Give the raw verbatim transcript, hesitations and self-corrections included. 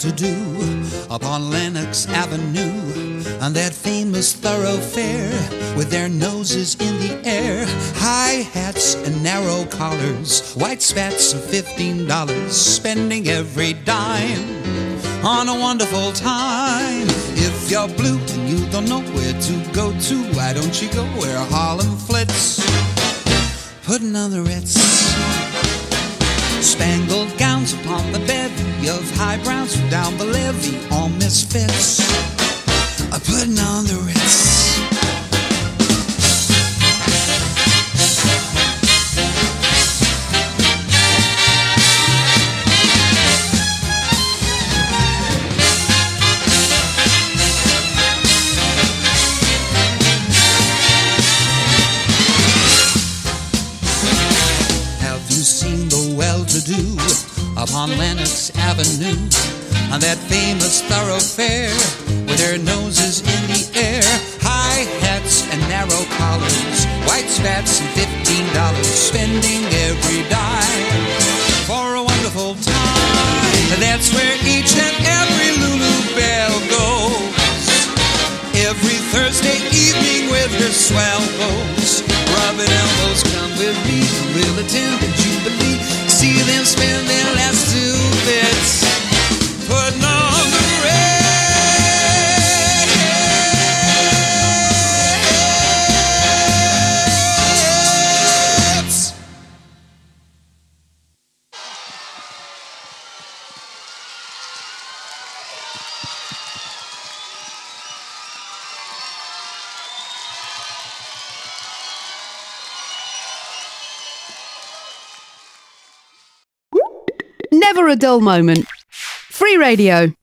well-to-do upon Lenox Avenue, on that famous thoroughfare with their noses in the air, high hats and narrow collars, white spats of fifteen dollars, spending every dime on a wonderful time. If you're blue and you don't know where to go to, why don't you go where Harlem flits, putting on the Ritz. Spangled gowns upon the bevy of high browns from down the levee, all misfits, a putting on the Ritz. Have you seen the well-to-do upon Lenox Avenue, on that famous thoroughfare with their noses in the air, high hats and narrow collars, white spats and fifteen dollars, spending every dime for a wonderful time? That's where each and every Lulu Belle goes every Thursday evening with her swell bows, rubbing elbows. Come with me, we'll attend the Jubilee, see them spend their last two bits, putting on the Ritz. Never a dull moment. Free Radio.